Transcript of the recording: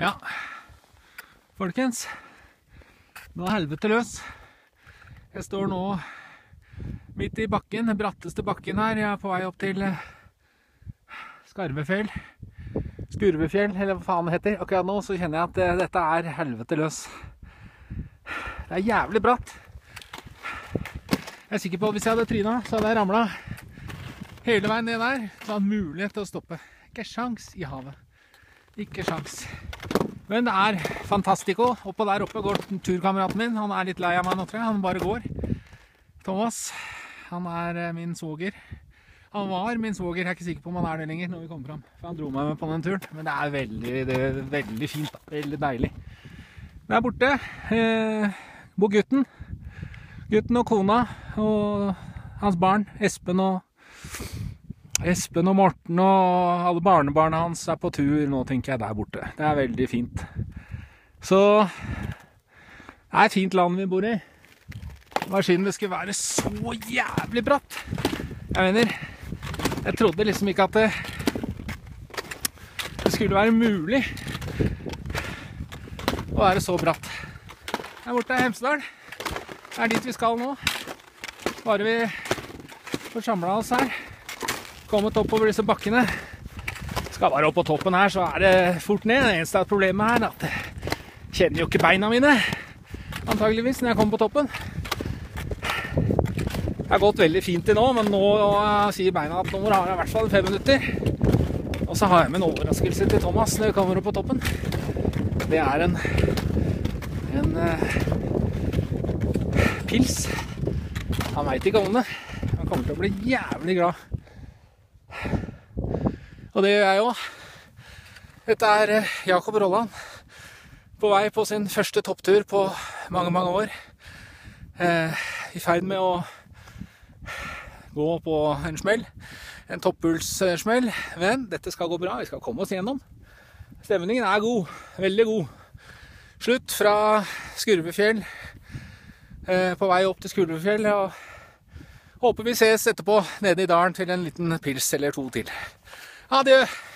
Ja, folkens, nå er helvete løs. Jeg står nå midt i bakken, den bratteste bakken her. Jeg er på vei opp til Skurvefjell, eller hva faen det heter. Akkurat nå så kjenner jeg at dette er helvete løs. Det er jævlig bratt. Jeg er sikker på at hvis jeg hadde trynet, så hadde jeg ramlet hele veien ned der. Så hadde jeg mulighet til å stoppe. Ikke sjans i havet. Ikke sjans. Men det er fantastico. Oppå der oppe går turkameraten min. Han er litt lei av meg nå, tror jeg. Han bare går. Thomas, han er min svoger. Han var min svoger. Jeg er ikke sikker på om han er det lenger når vi kommer fram. For han dro meg med på den turen. Men det er veldig fint da. Veldig deilig. Der borte bor gutten. Gutten og kona og hans barn, Espen og Morten og alle barnebarna hans er på tur nå, tenker jeg, der borte. Det er veldig fint. Så det er et fint land vi bor i. Hva siden det skulle være så jævlig bratt? Jeg mener, jeg trodde liksom ikke at det skulle være mulig å være så bratt. Der borte er Hemsedal. Det er dit vi skal nå. Bare vi får samlet oss her, kommet opp over disse bakkene. Skal bare opp på toppen her, så er det fort ned. Det eneste problemet her er at jeg kjenner jo ikke beina mine, antageligvis, når jeg kommer på toppen. Det har gått veldig fint til nå, men nå sier beina at nå må jeg i hvert fall 5 minutter. Og så har jeg med en overraskelse til Thomas når vi kommer opp på toppen. Det er en pils. Han vet ikke om det. Han kommer til å bli jævlig glad. Og det gjør jeg også. Dette er Jakob Rolland på vei på sin første topptur på mange, mange år. I ferd med å gå på en smell. En toppulssmell. Men dette skal gå bra. Vi skal komme oss gjennom. Stemningen er god. Veldig god. Slutt fra Skurvefjell. På vei opp til Skurvefjell, og håper vi ses etterpå nede i dalen til en liten pils eller 2 til. Adjø!